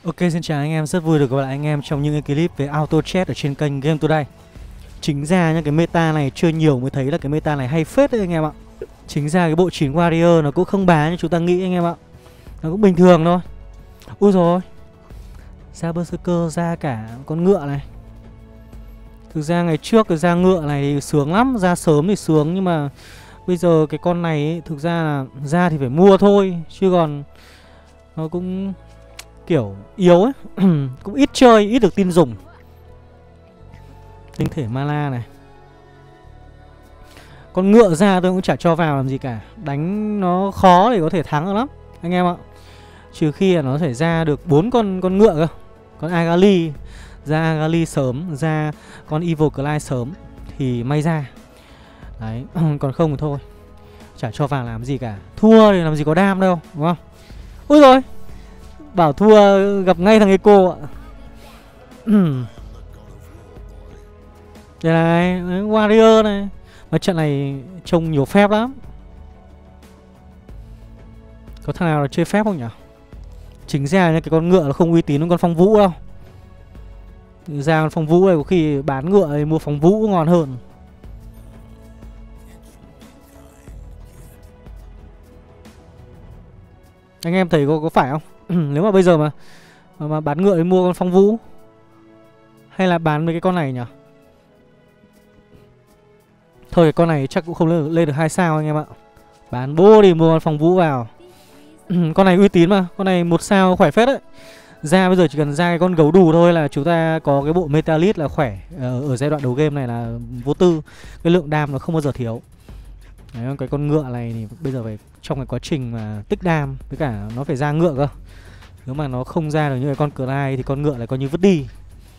Ok, xin chào anh em, rất vui được gặp lại anh em trong những cái clip về auto chat ở trên kênh Game Today. Chính ra những cái meta này chưa nhiều mới thấy là cái meta này hay phết đấy anh em ạ. Chính ra cái bộ 9 Warrior nó cũng không bá như chúng ta nghĩ anh em ạ. Nó cũng bình thường thôi. Ui rồi, ra Berserker, ra cả con ngựa này. Thực ra ngày trước cái ra ngựa này thì sướng lắm, ra sớm thì sướng. Nhưng mà bây giờ cái con này ấy, thực ra là ra thì phải mua thôi. Chứ còn nó cũng kiểu yếu ấy. Cũng ít chơi, ít được tin dùng. Tinh thể mana này. Con ngựa ra tôi cũng chả cho vào làm gì cả. Đánh nó khó để có thể thắng được lắm anh em ạ. Trừ khi là nó phải ra được 4 con ngựa cơ. Con Agali, ra Agali sớm, ra con Evil Clyde sớm thì may ra. Đấy, còn không thì thôi. Chả cho vào làm gì cả. Thua thì làm gì có đam đâu, đúng không? Ui rồi, bảo thua gặp ngay thằng Eco ạ. Đây này, Warrior này. Mà trận này trông nhiều phép lắm. Có thằng nào là chơi phép không nhỉ? Chính ra cái con ngựa nó không uy tín hơn con phong vũ đâu. Ra con phong vũ này có khi bán ngựa thì mua phong vũ ngon hơn. Anh em thấy có phải không? Nếu mà bây giờ mà bán ngựa thì mua con phong vũ, hay là bán mấy cái con này nhỉ? Thôi cái con này chắc cũng không lên được 2 sao anh em ạ. Bán bố đi mua con phong vũ vào. Con này uy tín mà, con này 1 sao khỏe phết đấy. Ra bây giờ chỉ cần ra cái con gấu đù thôi là chúng ta có cái bộ Metalit là khỏe. Ở giai đoạn đầu game này là vô tư. Cái lượng đam nó không bao giờ thiếu. Đấy, cái con ngựa này thì bây giờ phải trong cái quá trình mà tích đam, với cả nó phải ra ngựa cơ. Nếu mà nó không ra được những cái con Clyde thì con ngựa lại coi như vứt đi.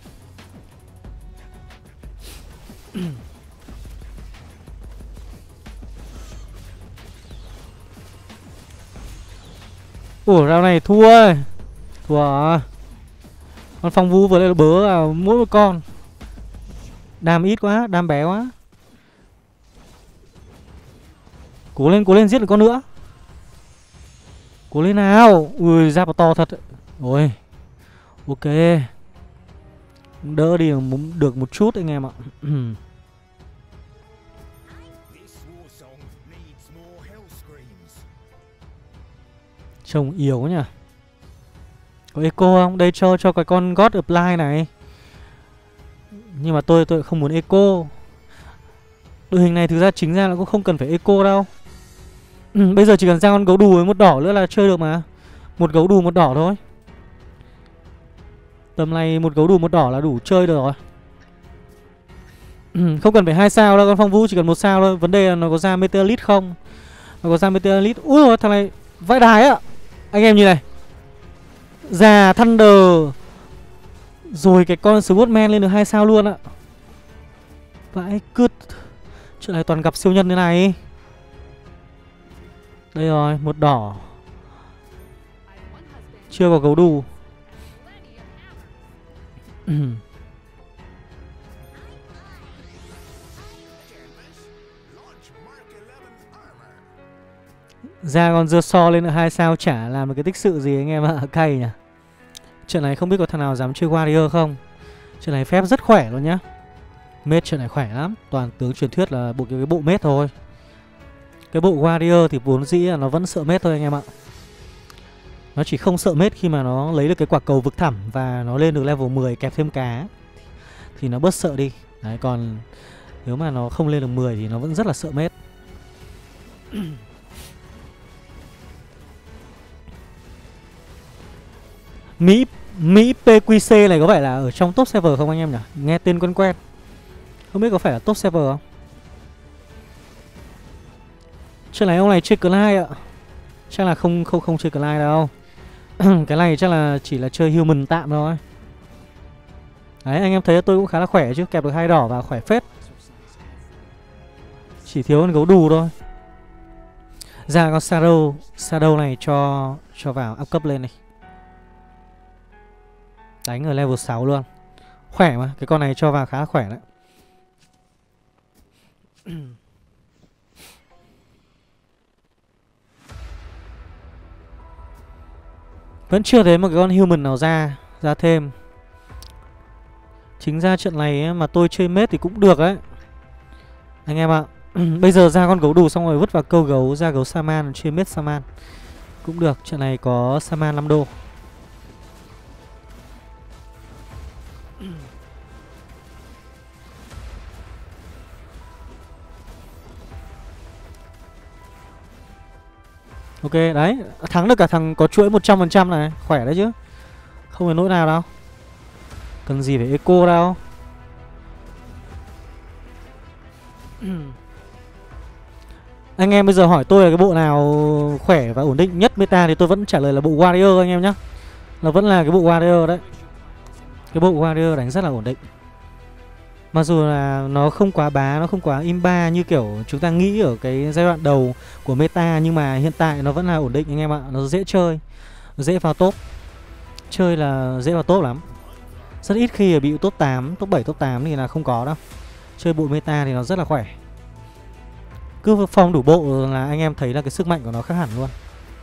Ủa round này thua ơi. Thua à. Con phong vũ vừa lên bớ vào mỗi một con. Đam ít quá, đam bé quá. Cố lên giết được con nữa. Cố lên nào. Ui ra to thật. Ôi. Ok. Đỡ đi được một chút anh em ạ. Trông yếu nhỉ. Có eco không? Đây cho cái con God Apply này. Nhưng mà tôi không muốn eco. Đội hình này thực ra chính ra là cũng không cần phải eco đâu. Bây giờ chỉ cần ra con gấu đù với một đỏ nữa là chơi được mà. Một gấu đù một đỏ thôi. Tầm này một gấu đù một đỏ là đủ chơi được rồi. Không cần phải 2 sao đâu, con phong vũ chỉ cần 1 sao thôi. Vấn đề là nó có ra Meteorite không. Nó có ra Meteorite. Ui rồi thằng này vãi đái ạ. Anh em nhìn này. Già Thunder. Rồi cái con Swordman lên được 2 sao luôn ạ. Vãi cứt. Chuyện này toàn gặp siêu nhân thế này. Đây rồi, một đỏ. Chưa có gấu đù. Ra con dưa so lên được 2 sao chả làm được cái tích sự gì anh em ạ. Cay nhỉ. Trận này không biết có thằng nào dám chơi Warrior không. Trận này phép rất khỏe luôn nhá. Mết trận này khỏe lắm. Toàn tướng truyền thuyết là cái bộ mết thôi. Cái bộ Warrior thì vốn dĩ là nó vẫn sợ mết thôi anh em ạ. Nó chỉ không sợ mết khi mà nó lấy được cái quả cầu vực thẳm và nó lên được level 10 kẹp thêm cá thì nó bớt sợ đi. Đấy, còn nếu mà nó không lên được 10 thì nó vẫn rất là sợ mết. Mỹ PQC này có phải là ở trong top server không anh em nhỉ? Nghe tên quen quen. Không biết có phải là top server không? Chuyện này ông này chơi Clyde ạ. Chắc là không chơi Clyde đâu. Cái này chắc là chỉ là chơi human tạm thôi. Đấy, anh em thấy tôi cũng khá là khỏe chứ. Kẹp được 2 đỏ và khỏe phết. Chỉ thiếu con gấu đù thôi. Ra con Shadow này cho vào up cấp lên này. Đánh ở level 6 luôn. Khỏe mà, cái con này cho vào khá là khỏe đấy. Vẫn chưa thấy một cái con human nào ra thêm. Chính ra trận này ấy, mà tôi chơi mết thì cũng được đấy anh em ạ. Bây giờ ra con gấu đù xong rồi vứt vào câu gấu, ra gấu Saman, chơi mết Saman cũng được. Trận này có Saman 5 đô. Ok đấy, thắng được cả thằng có chuỗi 100% này, khỏe đấy chứ. Không phải nỗi nào đâu. Cần gì phải eco đâu. Anh em bây giờ hỏi tôi là cái bộ nào khỏe và ổn định nhất meta thì tôi vẫn trả lời là bộ Warrior anh em nhá. Nó vẫn là cái bộ Warrior đấy. Cái bộ Warrior đánh rất là ổn định. Mặc dù là nó không quá bá, nó không quá imba như kiểu chúng ta nghĩ ở cái giai đoạn đầu của meta, nhưng mà hiện tại nó vẫn là ổn định anh em ạ. Nó dễ chơi, nó dễ vào top. Chơi là dễ vào top lắm. Rất ít khi bị top 8, top 7, top 8 thì là không có đâu. Chơi bộ meta thì nó rất là khỏe. Cứ form đủ bộ là anh em thấy là cái sức mạnh của nó khác hẳn luôn.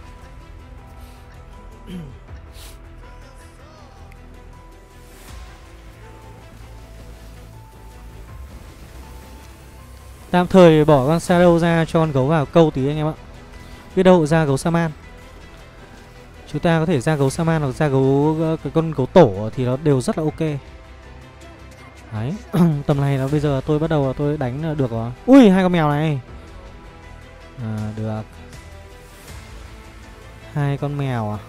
Tạm thời bỏ con Shadow ra cho con gấu vào câu tí anh em ạ. Biết đâu ra gấu Saman. Chúng ta có thể ra gấu Saman hoặc ra gấu cái con gấu tổ thì nó đều rất là ok. Đấy. Tầm này là bây giờ tôi bắt đầu tôi đánh được rồi. Ui, hai con mèo này. Được. Hai con mèo à.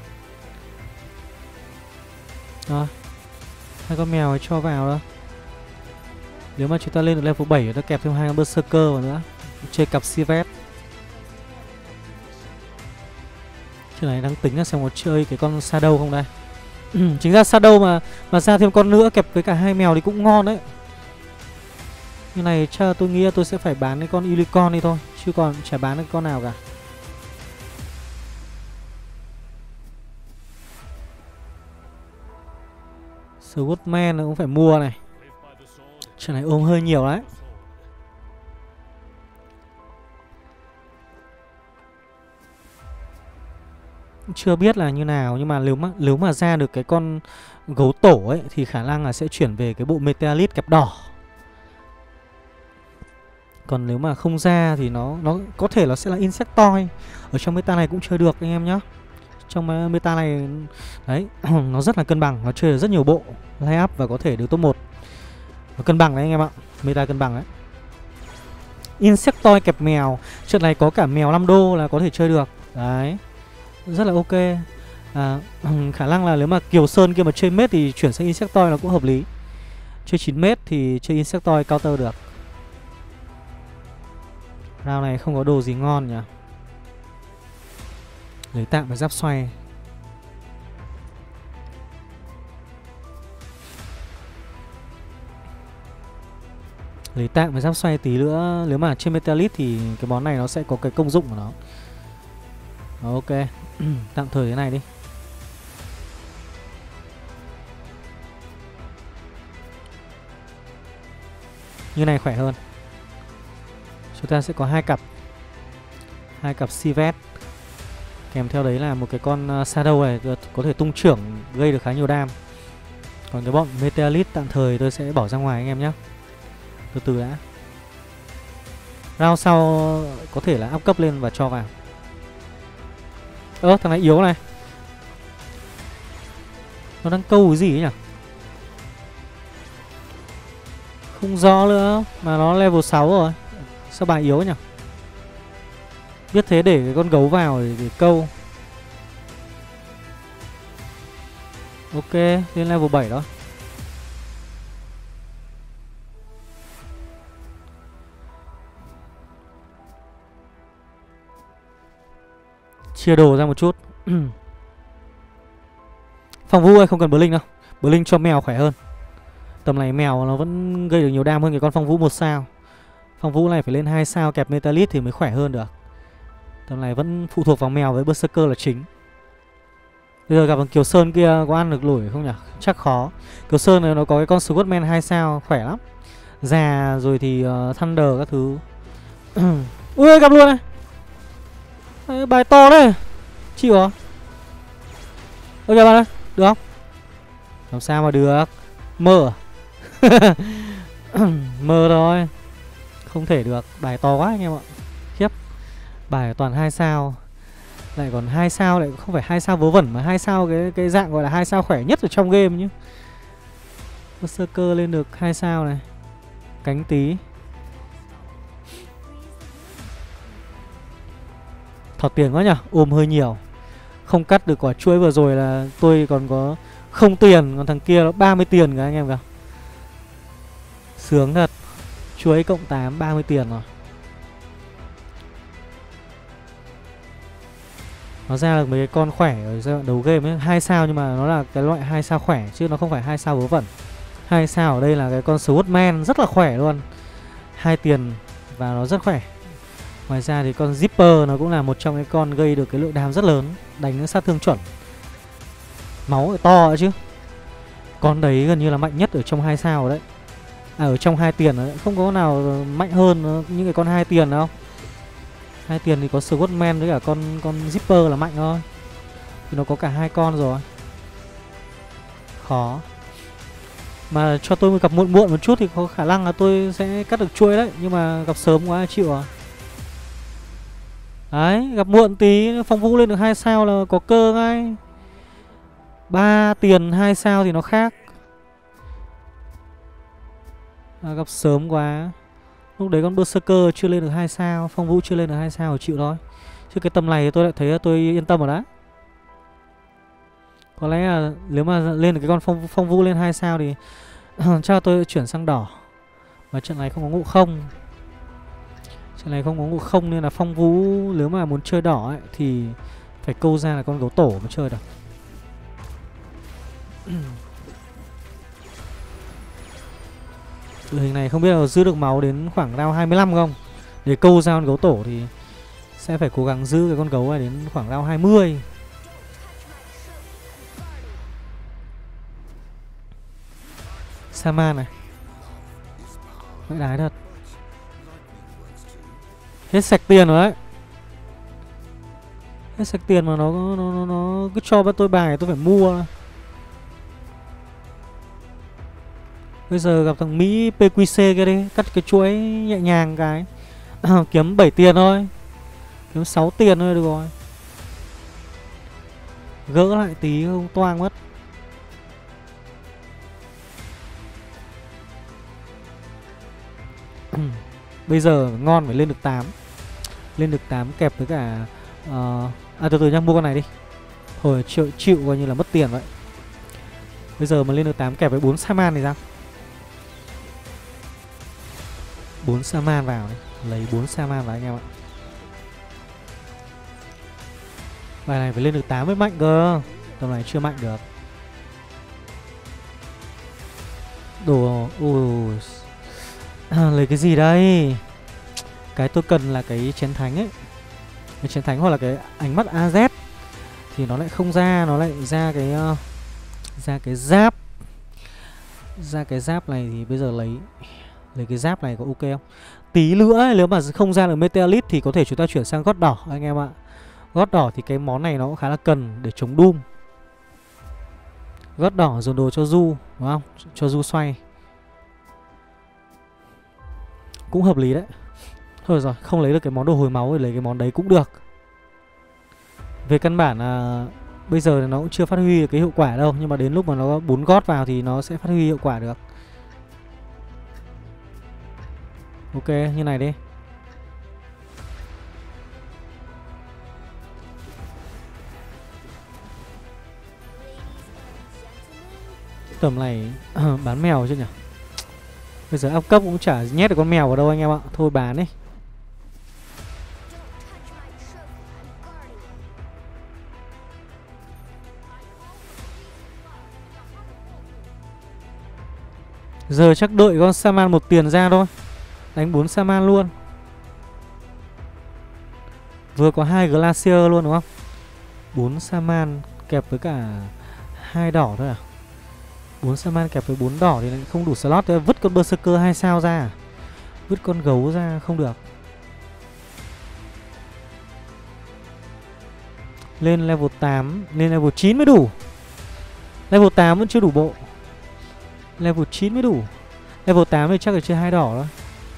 Rồi. Hai con mèo ấy cho vào đó. Nếu mà chúng ta lên được level 7 nó kẹp thêm hai con Berserker vào nữa. Chơi cặp Sivet. Chuyện này đang tính là xem có chơi cái con Shadow không đây. Chính ra Shadow mà ra thêm con nữa kẹp với cả hai mèo thì cũng ngon đấy. Như này chắc tôi nghĩ tôi sẽ phải bán cái con Unicorn đi thôi, chứ còn chả bán được con nào cả. Swordman cũng phải mua này. Chuyện này ôm hơi nhiều đấy. Chưa biết là như nào, nhưng mà nếu mà ra được cái con gấu tổ ấy thì khả năng là sẽ chuyển về cái bộ Meteorite kẹp đỏ. Còn nếu mà không ra thì nó có thể nó sẽ là Insectoid. Ở trong meta này cũng chơi được anh em nhá. Trong meta này đấy, nó rất là cân bằng, nó chơi được rất nhiều bộ line up và có thể được top 1. Nó cân bằng đấy anh em ạ. Meta cân bằng đấy. Insectoid kẹp mèo. Trận này có cả mèo 5 đô là có thể chơi được. Đấy. Rất là ok. Khả năng là nếu mà Kiều Sơn kia mà chơi mết thì chuyển sang Insectoid nó cũng hợp lý. Chơi 9 mét thì chơi Insectoid counter được. Round này không có đồ gì ngon nhỉ. Lấy tạm và giáp xoay. Lấy tạm và giáp xoay tí nữa. Nếu mà trên Metalith thì cái món này nó sẽ có cái công dụng của nó. Ok. Tạm thời thế này đi. Như này khỏe hơn. Chúng ta sẽ có hai cặp Sivet. Kèm theo đấy là một cái con Shadow này có thể tung trưởng gây được khá nhiều đam. Còn cái bọn Meteorite tạm thời tôi sẽ bỏ ra ngoài anh em nhé. Từ từ đã. Round sau có thể là up cấp lên và cho vào. Thằng này yếu này. Nó đang câu cái gì ấy nhỉ? Không rõ nữa. Mà nó level 6 rồi. Sao bài yếu nhỉ? Biết thế để cái con gấu vào để câu. Ok, lên level 7 đó. Chia đồ ra một chút. Phòng vu ơi, không cần Blink đâu. Blink cho mèo khỏe hơn. Tầm này mèo nó vẫn gây được nhiều đam hơn cái con phong vũ 1 sao. Phong vũ này phải lên 2 sao kẹp Metalith thì mới khỏe hơn được. Tầm này vẫn phụ thuộc vào mèo với Berserker là chính. Bây giờ gặp thằng Kiều Sơn kia có ăn được nổi không nhỉ? Chắc khó. Kiều Sơn này nó có cái con Swordman 2 sao khỏe lắm. Già rồi thì Thunder các thứ. Ui, gặp luôn này. Đấy, bài to đấy. Chịu à? Ok bạn ơi, được không? Làm sao mà được. Mơ à? Mơ thôi. Không thể được, bài to quá anh em ạ. Khiếp. Bài toàn 2 sao. Lại còn 2 sao, lại không phải 2 sao vớ vẩn mà 2 sao cái dạng gọi là 2 sao khỏe nhất ở trong game nhá. Berserker lên được 2 sao này. Cánh tí. Thọt tiền quá nhở, ôm hơi nhiều. Không cắt được quả chuỗi vừa rồi là tôi còn có không tiền, còn thằng kia nó 30 tiền cả anh em kìa. Sướng thật. Chuỗi cộng 8 30 tiền rồi. Nó ra được mấy cái con khỏe ở giai đoạn đầu game ấy, 2 sao nhưng mà nó là cái loại 2 sao khỏe chứ nó không phải 2 sao vớ vẩn. 2 sao ở đây là cái con Swordman rất là khỏe luôn. 2 tiền và nó rất khỏe. Ngoài ra thì con Zipper nó cũng là một trong cái con gây được cái lượng đam rất lớn, đánh sát thương chuẩn. Máu lại to chứ. Con đấy gần như là mạnh nhất ở trong 2 sao đấy. À, ở trong 2 tiền đấy, không có nào mạnh hơn những cái con 2 tiền đâu. 2 tiền thì có Swordman với cả con Zipper là mạnh thôi. Thì nó có cả 2 con rồi. Khó. Mà cho tôi gặp muộn một chút thì có khả năng là tôi sẽ cắt được chuỗi đấy. Nhưng mà gặp sớm quá chịu à. Đấy, gặp muộn tí Phong Vũ lên được 2 sao là có cơ ngay. 3 tiền 2 sao thì nó khác. Gặp sớm quá. Lúc đấy con Berserker chưa lên được 2 sao, Phong Vũ chưa lên được 2 sao thì chịu thôi. Chứ cái tầm này thì tôi lại thấy là tôi yên tâm rồi đó. Có lẽ là nếu mà lên được cái con Phong Vũ lên 2 sao thì chắc là tôi chuyển sang đỏ. Và trận này không có ngộ không. Trận này không có ngộ không nên là Phong Vũ nếu mà muốn chơi đỏ ấy thì phải câu ra là con gấu tổ mới chơi được. Đội hình này không biết là giữ được máu đến khoảng round 25 không. Để câu ra con gấu tổ thì sẽ phải cố gắng giữ cái con gấu này đến khoảng round 20. Saman này. Mẹ đái thật. Hết sạch tiền rồi đấy. Hết sạch tiền mà nó cứ cho tôi bài tôi phải mua. Bây giờ gặp thằng Mỹ PQC kia đi, cắt cái chuỗi nhẹ nhàng cái. Kiếm 7 tiền thôi. Kiếm 6 tiền thôi được rồi. Gỡ lại tí không toang mất. Bây giờ ngon phải lên được 8. Lên được 8 kẹp với cả từ từ nhá, mua con này đi. Thôi chịu coi như là mất tiền vậy. Bây giờ mà lên được 8 kẹp với 4 Saman thì sao? 4 Saman vào đấy. Lấy 4 Saman vào anh em ạ. Bài này phải lên được 8 mới mạnh cơ. Tầm này chưa mạnh được. Đồ. Lấy cái gì đây? Cái tôi cần là cái chén thánh ấy. Cái chén thánh hoặc là cái ánh mắt AZ. Thì nó lại không ra. Nó lại ra cái giáp. Ra cái giáp này thì bây giờ lấy cái giáp này có ok không? Tí nữa ấy, nếu mà không ra được Meteorite thì có thể chúng ta chuyển sang gót đỏ anh em ạ. Gót đỏ thì cái món này nó cũng khá là cần để chống Doom. Gót đỏ dồn đồ cho Du, đúng không? Cho Du xoay. Cũng hợp lý đấy. Thôi rồi, không lấy được cái món đồ hồi máu thì lấy cái món đấy cũng được. Về căn bản là bây giờ nó cũng chưa phát huy được cái hiệu quả đâu. Nhưng mà đến lúc mà nó 4 gót vào thì nó sẽ phát huy hiệu quả được. Ok, như này đi. Tầm này bán mèo chứ nhỉ. Bây giờ áp cấp cũng chả nhét được con mèo vào đâu anh em ạ. Thôi bán đi. Giờ chắc đợi con Saman 1 tiền ra thôi. Đánh 4 Saman luôn. Vừa có 2 Glacier luôn đúng không? 4 Saman kẹp với cả 2 đỏ thôi à? 4 Saman kẹp với 4 đỏ thì không đủ slot. Thì vứt con Berserker 2 sao ra à? Vứt con gấu ra không được. Lên level 8, lên level 9 mới đủ. Level 8 vẫn chưa đủ bộ. Level 9 mới đủ. Level 8 thì chắc là chưa 2 đỏ đó.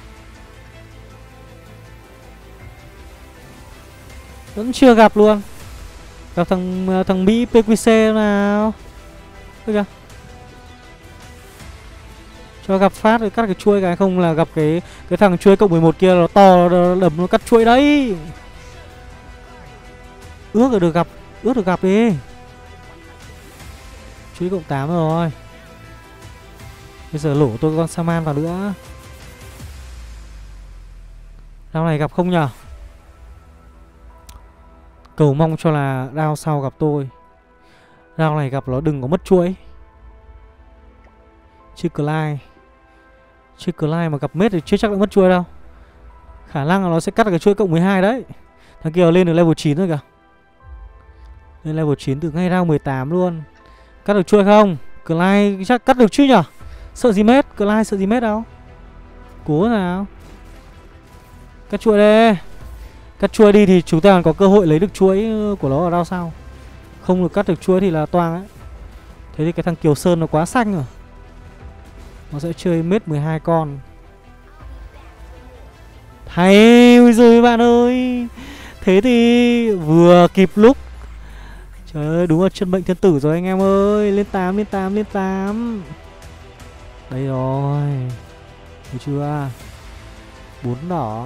Vẫn chưa gặp luôn. Gặp thằng Mỹ PQC nào. Được chưa? Cho gặp phát rồi cắt cái chuôi, cái không là gặp cái thằng chuôi cộng 11 kia nó to, nó đấm nó cắt chuôi đấy. Ước là được gặp đi. Chuôi cộng 8 rồi. Bây giờ lổ tôi con Saman vào nữa. Round này gặp không nhở? Cầu mong cho là round sau gặp tôi. Round này gặp nó đừng có mất chuỗi. Chứ Clyde mà gặp mết thì chưa chắc đã mất chuỗi đâu. Khả năng là nó sẽ cắt được cái chuỗi cộng 12 đấy. Thằng kia lên được level 9 rồi kìa. Lên level 9 từ ngay round 18 luôn. Cắt được chuỗi không? Clyde chắc cắt được chứ nhở? Sợ gì mết? Clyde sợ gì mết đâu. Cố nào. Cắt chuỗi đi. Cắt chuỗi đi thì chúng ta còn có cơ hội lấy được chuỗi của nó ở round sau. Không được cắt được chuỗi thì là toang ấy. Thế thì cái thằng Kiều Sơn nó quá xanh rồi. Nó sẽ chơi mết 12 con. Hay, ôi giời bạn ơi. Thế thì vừa kịp lúc. Trời ơi, đúng là chân mệnh thiên tử rồi anh em ơi. Lên 8, lên 8, lên 8. Đây rồi. Thấy chưa? 4 đỏ.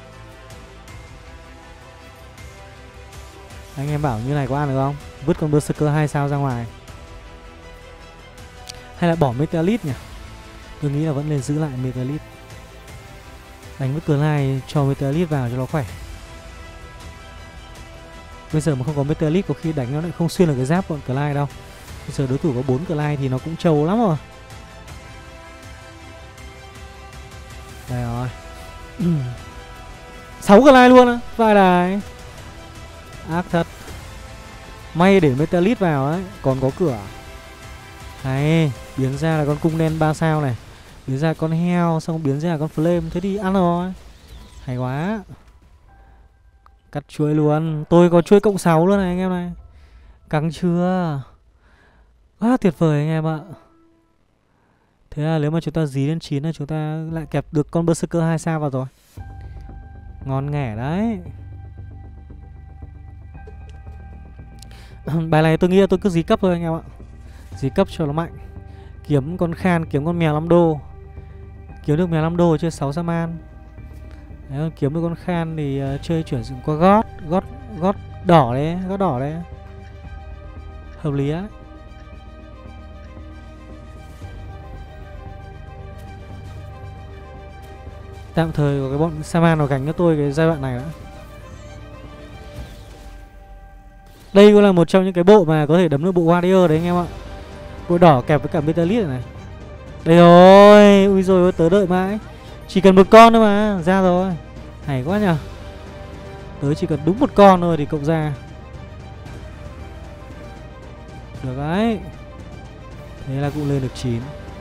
Anh em bảo như này có ăn được không? Vứt con Berserker 2 sao ra ngoài. Hay là bỏ Metalit nhỉ? Tôi nghĩ là vẫn nên giữ lại Metalit. Đánh với Clyde cho Metalit vào cho nó khỏe. Bây giờ mà không có Metalit có khi đánh nó lại không xuyên được cái giáp bọn Clyde đâu. Bây giờ đối thủ có 4 Clyde thì nó cũng trâu lắm rồi. Đây rồi. 6 Clyde luôn á. Vai đài. Ác thật. May để Metalit vào ấy. Còn có cửa. Này, biến ra là con cung đen 3 sao này. Biến ra con heo, xong biến ra con flame. Thế thì ăn rồi. Hay quá. Cắt chuỗi luôn. Tôi có chuỗi cộng 6 luôn này anh em này. Căng chưa? Quá tuyệt vời anh em ạ. Thế là nếu mà chúng ta dí lên 9 là chúng ta lại kẹp được con Berserker 2 sao vào rồi. Ngon nghẻ đấy. Bài này tôi nghĩ là tôi cứ dí cấp thôi anh em ạ. Dí cấp cho nó mạnh. Kiếm con Khan, kiếm con mèo 5 đô. Kiếm được mèo 5 đô chơi 6 Saman. Đấy, kiếm được con Khan thì chơi chuyển dụng qua gót đỏ đấy, gót đỏ đấy. Hợp lý á. Tạm thời có cái bọn Saman nó gánh cho tôi cái giai đoạn này đã. Đây cũng là một trong những cái bộ mà có thể đấm được bộ Warrior đấy anh em ạ. Bộ đỏ kẹp với cả Metalit này. Đây rồi. Ui rồi tớ đợi mãi. Chỉ cần một con thôi mà. Ra rồi. Hay quá nhờ. Tớ chỉ cần đúng một con thôi thì cộng ra. Được đấy. Thế là cũng lên được 9.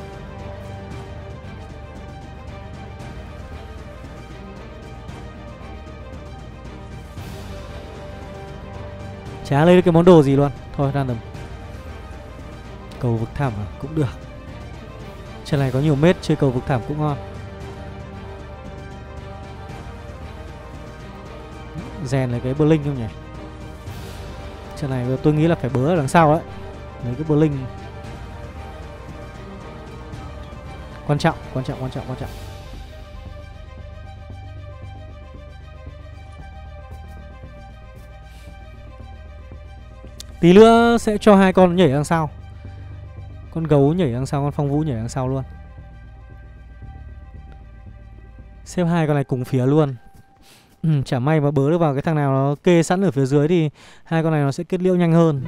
Chả lấy được cái món đồ gì luôn. Thôi random. Cầu vực thẳm à? Cũng được. Trận này có nhiều mết, chơi cầu vực thẳm cũng ngon. Rèn là cái Blink không nhỉ? Trận này tôi nghĩ là phải bớ ở đằng sau đấy. Lấy cái Blink. Quan trọng. Tí nữa sẽ cho 2 con nhảy đằng sau. Con gấu nhảy đằng sau, con phong vũ nhảy đằng sau luôn. Xếp 2 con này cùng phía luôn. Chả may mà bớ được vào cái thằng nào nó kê sẵn ở phía dưới thì 2 con này nó sẽ kết liễu nhanh hơn.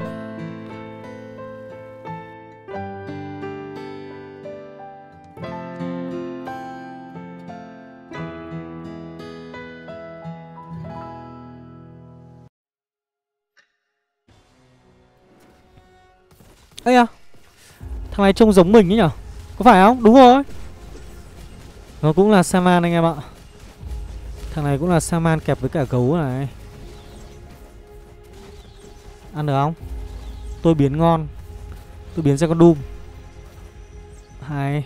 Ây à, thằng này trông giống mình ấy nhở? Có phải không? Đúng rồi. Nó cũng là Saman anh em ạ. Thằng này cũng là Saman kẹp với cả gấu này. Ăn được không? Tôi biến ngon. Tôi biến ra con Doom. Hay.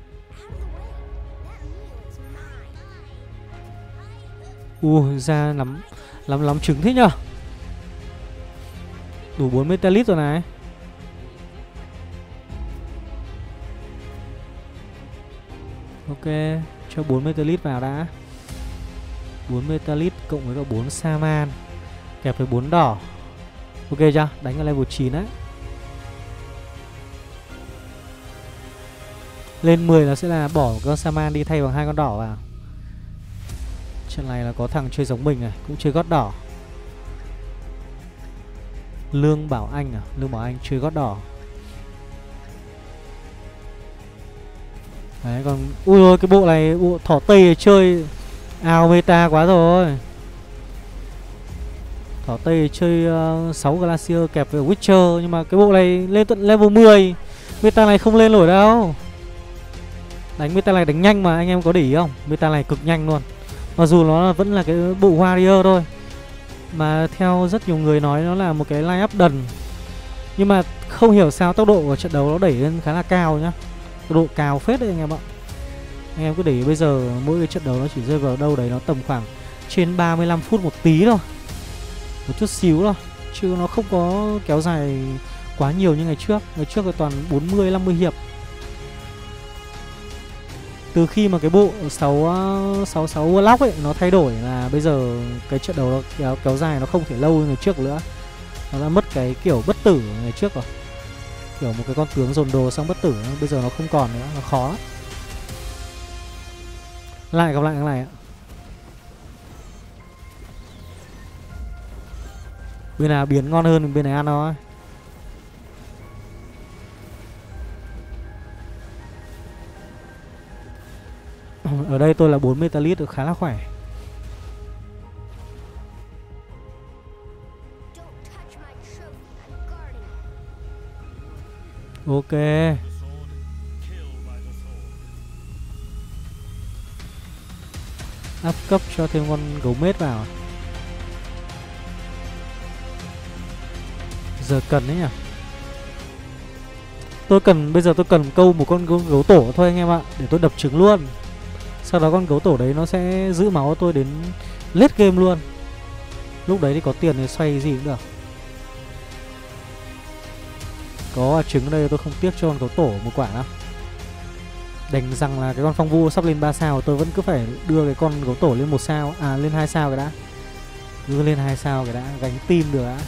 Ra lắm trứng thế nhở. Đủ 4 Metalit rồi này. Ok, cho 4 Metalit vào đã. 4 Metalit cộng với cả 4 Saman kẹp với 4 đỏ. Ok chưa? Đánh ở level 9 đấy. Lên 10 là sẽ là bỏ con Saman đi thay bằng 2 con đỏ vào. Trận này là có thằng chơi giống mình này, cũng chơi gót đỏ. Lương Bảo Anh à? Lương Bảo Anh chơi gót đỏ. Đấy còn ui ôi cái bộ này, bộ thỏ Tây này chơi ao meta quá rồi. Thỏ Tây chơi 6 Glacier kẹp với Witcher, nhưng mà cái bộ này lên tận level 10. Meta này không lên nổi đâu. Đánh meta này đánh nhanh mà, anh em có để ý không? Meta này cực nhanh luôn. Mặc dù nó vẫn là cái bộ Warrior thôi, mà theo rất nhiều người nói nó là một cái line up đần. Nhưng mà không hiểu sao tốc độ của trận đấu nó đẩy lên khá là cao nhá. Tốc độ cao phết đấy anh em ạ. Anh em cứ để ý bây giờ mỗi cái trận đấu nó chỉ rơi vào đâu đấy nó tầm khoảng trên 35 phút một tí thôi. Một chút xíu thôi, chứ nó không có kéo dài quá nhiều như ngày trước. Ngày trước là toàn 40-50 hiệp. Từ khi mà cái bộ 66 Warlock ấy nó thay đổi là bây giờ cái trận đấu nó kéo dài nó không thể lâu như ngày trước nữa. Nó đã mất cái kiểu bất tử ngày trước rồi. Kiểu một cái con tướng dồn đồ xong bất tử, bây giờ nó không còn nữa, nó khó lắm. Lại gặp lại cái này ạ. Bên nào biến ngon hơn bên này ăn thôi. Ở đây tôi là 4 Metalit khá là khỏe. Ok. Áp cấp cho thêm con gấu mết vào. Giờ cần đấy nhỉ. Bây giờ tôi cần câu một con gấu tổ thôi anh em ạ, để tôi đập trứng luôn. Sau đó con gấu tổ đấy nó sẽ giữ máu tôi đến late game luôn. Lúc đấy thì có tiền thì xoay gì cũng được. Có trứng ở đây tôi không tiếc cho con gấu tổ một quả đâu. Đành rằng là cái con phong vu sắp lên 3 sao, tôi vẫn cứ phải đưa cái con gấu tổ lên 1 sao. À lên 2 sao cái đã. Đưa lên 2 sao cái đã, gánh tim được đã.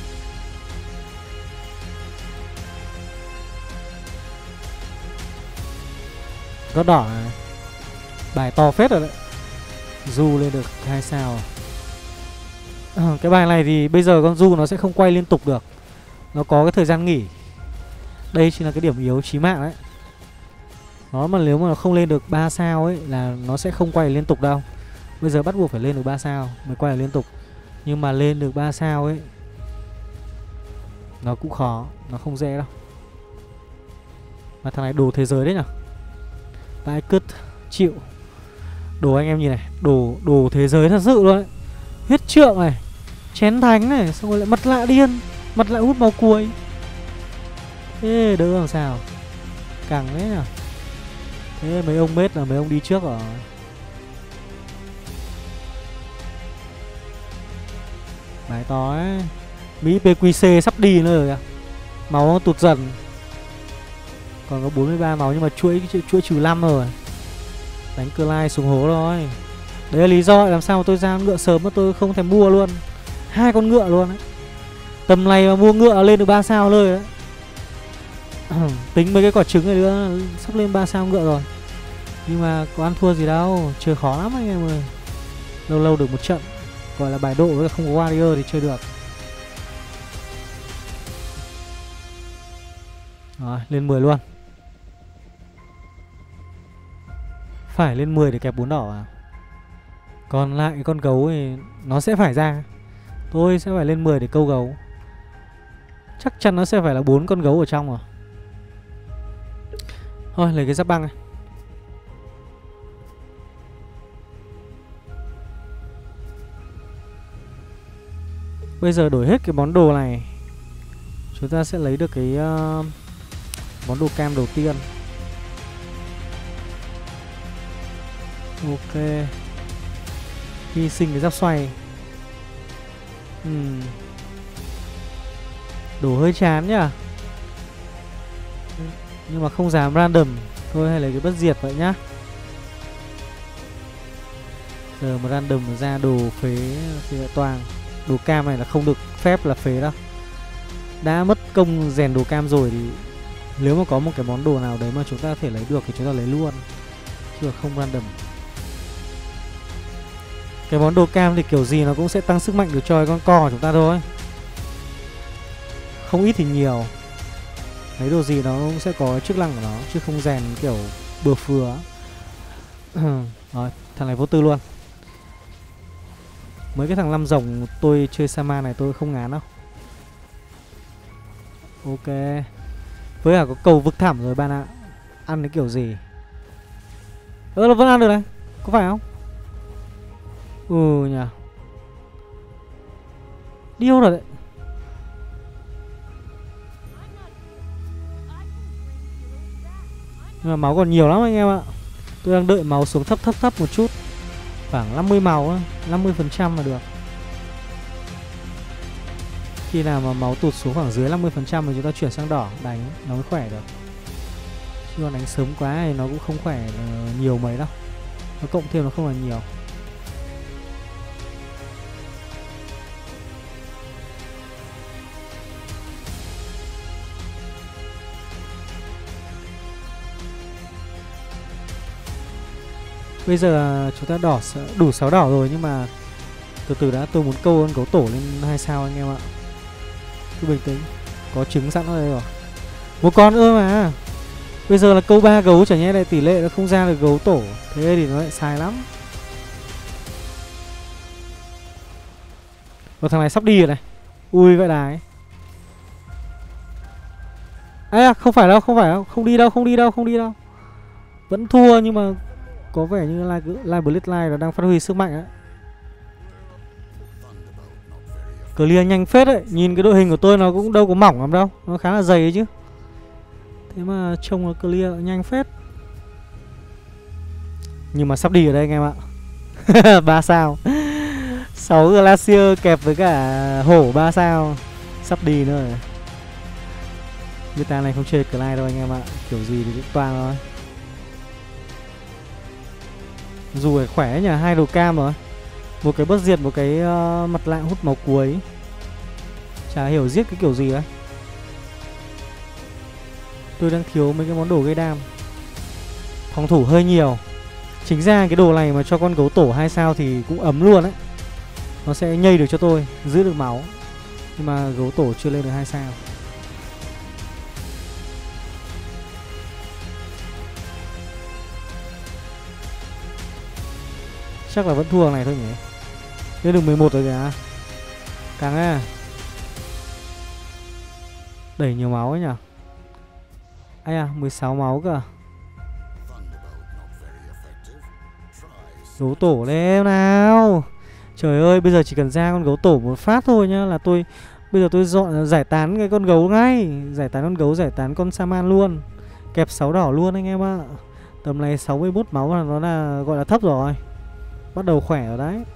Gót đỏ này. Bài to phết rồi đấy. Du lên được 2 sao. Cái bài này thì bây giờ con Du nó sẽ không quay liên tục được. Nó có cái thời gian nghỉ. Đây chính là cái điểm yếu chí mạng đấy. Nó mà nếu mà nó không lên được 3 sao ấy là nó sẽ không quay liên tục đâu. Bây giờ bắt buộc phải lên được 3 sao mới quay liên tục. Nhưng mà lên được 3 sao ấy nó cũng khó, nó không dễ đâu. Mà thằng này đồ thế giới đấy nhỉ. Tại cứt chịu. Đồ anh em nhìn này, đồ thế giới thật sự luôn đấy. Huyết trượng này, chén thánh này, xong rồi lại mặt lạ điên, mặt lạ hút máu cuối. Thế đỡ làm sao. Càng đấy nhỉ. Thế mấy ông mết là mấy ông đi trước rồi. Bài to ấy. Mỹ PQC sắp đi nữa rồi kìa. Máu nó tụt dần. Còn có 43 máu nhưng mà chuỗi trừ 5 rồi. Đánh cơ lai xuống hố thôi. Đấy là lý do làm sao mà tôi ra ngựa sớm mà tôi không thèm mua luôn. 2 con ngựa luôn đấy. Tầm này mà mua ngựa lên được 3 saoเลยđấy. Tính mấy cái quả trứng này nữa sắp lên 3 sao ngựa rồi. Nhưng mà có ăn thua gì đâu, chơi khó lắm anh em ơi. Lâu lâu được một trận. Gọi là bài độ với không có warrior thì chơi được. Rồi, lên 10 luôn. Phải lên 10 để kẹp 4 đỏ à. Còn lại cái con gấu thì nó sẽ phải ra. Tôi sẽ phải lên 10 để câu gấu. Chắc chắn nó sẽ phải là 4 con gấu ở trong rồi. Thôi lấy cái giáp băng này. Bây giờ đổi hết cái món đồ này, chúng ta sẽ lấy được cái Món đồ cam đầu tiên. Ok. Hy sinh cái giáp xoay. Đồ hơi chán nhá. Nhưng mà không dám random. Thôi hay lấy cái bất diệt vậy nhá. Giờ mà random ra đồ phế thì lại toang. Đồ cam này là không được phép là phế đâu. Đã mất công rèn đồ cam rồi thì nếu mà có một cái món đồ nào đấy mà chúng ta có thể lấy được thì chúng ta lấy luôn, chứ không random. Cái món đồ cam thì kiểu gì nó cũng sẽ tăng sức mạnh được cho con co của chúng ta thôi. Không ít thì nhiều. Lấy đồ gì nó cũng sẽ có chức năng của nó, chứ không rèn kiểu bừa phừa. Rồi, thằng này vô tư luôn. Mấy cái thằng 5 rồng tôi chơi Sama này tôi không ngán đâu. Ok. Với cả có cầu vực thẳm rồi bạn ạ. Ăn cái kiểu gì? Nó vẫn ăn được này. Có phải không? Nhỉ. Điêu rồi đấy. Nhưng mà máu còn nhiều lắm anh em ạ. Tôi đang đợi máu xuống thấp một chút. Khoảng 50 máu thôi, 50% là được. Khi nào mà máu tụt xuống khoảng dưới 50% thì chúng ta chuyển sang đỏ đánh nó mới khỏe được. Chứ còn đánh sớm quá thì nó cũng không khỏe nhiều mấy đâu. Nó cộng thêm nó không là nhiều. Bây giờ chúng ta đỏ đủ 6 đỏ rồi, nhưng mà từ từ đã, tôi muốn câu con gấu tổ lên 2 sao anh em ạ. Cứ bình tĩnh. Có trứng sẵn ở đây rồi. Một con nữa mà. Bây giờ là câu 3 gấu, chả nhẽ lại tỷ lệ nó không ra được gấu tổ. Thế thì nó lại sai lắm. Và thằng này sắp đi rồi này. Ui vậy đài. À không phải đâu, không phải đâu. Không đi đâu, không đi đâu, không đi đâu. Vẫn thua nhưng mà có vẻ như Live Bloodline nó đang phát huy sức mạnh á. Clear nhanh phết đấy. Nhìn cái đội hình của tôi nó cũng đâu có mỏng lắm đâu. Nó khá là dày ấy chứ. Thế mà trông nó clear nhanh phết. Nhưng mà sắp đi ở đây anh em ạ. 3 sao. 6 Glacier kẹp với cả hổ 3 sao. Sắp đi nữa rồi. Meta này không chơi Clyde đâu anh em ạ. Kiểu gì thì cũng toang thôi. Dù phải khỏe nhỉ, 2 đồ cam rồi. Một cái bất diệt, một cái mặt lạ hút máu cuối. Chả hiểu giết cái kiểu gì đấy. Tôi đang thiếu mấy cái món đồ gây đam. Phòng thủ hơi nhiều. Chính ra cái đồ này mà cho con gấu tổ 2 sao thì cũng ấm luôn đấy. Nó sẽ nhây được cho tôi, giữ được máu. Nhưng mà gấu tổ chưa lên được 2 sao. Chắc là vẫn thua này thôi nhỉ. Lên được 11 rồi kìa. Càng à. Đẩy nhiều máu ấy nhỉ. Ai à, 16 máu cơ. Gấu tổ lên nào. Trời ơi, bây giờ chỉ cần ra con gấu tổ một phát thôi nhá là tôi bây giờ tôi dọn giải tán cái con gấu ngay. Giải tán con gấu, giải tán con Saman luôn. Kẹp 6 đỏ luôn anh em ạ. Tầm này 61 máu là nó là gọi là thấp rồi. Bắt đầu khỏe rồi đấy.